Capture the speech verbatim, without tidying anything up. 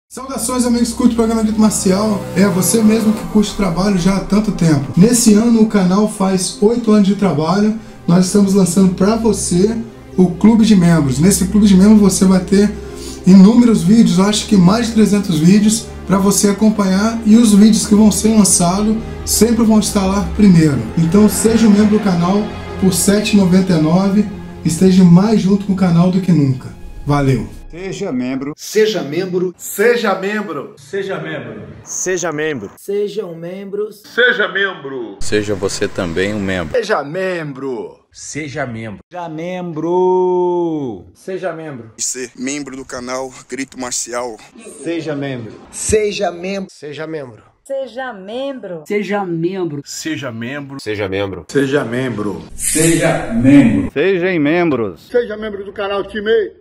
Saudações, amigos que curtem o programa Grito Marcial. É você mesmo que curte trabalho já há tanto tempo. Nesse ano o canal faz oito anos de trabalho. Nós estamos lançando para você o Clube de Membros. Nesse Clube de Membros você vai ter inúmeros vídeos, acho que mais de trezentos vídeos para você acompanhar, e os vídeos que vão ser lançados sempre vão estar lá primeiro. Então seja um membro do canal por sete reais e noventa e nove centavos. Esteja mais junto com o canal do que nunca. Valeu! Seja membro. Seja membro. Seja membro. Seja membro. Seja membro. Sejam membros. Seja membro. Seja você também um membro. Seja membro. Seja membro. Seja membro. Seja membro. Ser membro do canal Grito Marcial. Seja membro. Seja membro. Seja membro. Seja membro. Seja membro. Seja membro. Seja membro. Seja membro. Seja membro. Sejam membros. Seja membro do canal Time.